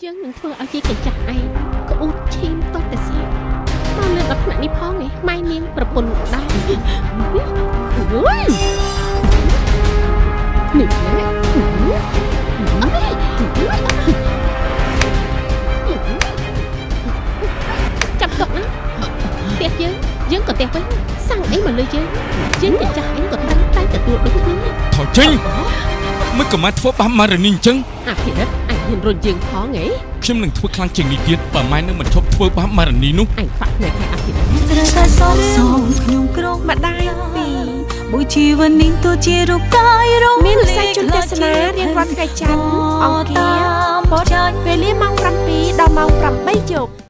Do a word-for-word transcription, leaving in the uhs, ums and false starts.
យើងនឹងធ្វើឲ្យជាកញ្ចាស់ឯងក្អួតឈាមតតែស្លាប់មកលើដល់ថ្នាក់នេះផងឯងម៉ែនាងប្រពន្ធដែរអើយនេះចាប់ទុកណាផ្ទះយើងយើងក៏ផ្ទះវិញសាំងអីមកលើយើងយើងកញ្ចាស់អីក៏តែតែទទួលដូចគ្នាថយចេញមិនក៏មកធ្វើបាបម៉ារ៉ានីអញ្ចឹងអភិរិទ្ធអញហ៊ានរុញយើងផងហ៎ខ្ញុំនឹងធ្វើខ្លាំងជាងនេះទៀតបើម៉ែនឹងមិនឈប់ធ្វើបាបម៉ារ៉ានីនោះអញខ្វាក់ភ្នែកឲ្យអភិរិទ្ធត្រូវតែសងសងខ្ញុំក្រងម្ដាយពីមួយជីវិតនេះទោះជារូបកាយរងមានវិស័យជនទស្សនារៀងរាល់ថ្ងៃច័ន្ទអង្គារពុធវេលាម៉ោងប្រាំពីរដល់ម៉ោងប្រាំបីយប់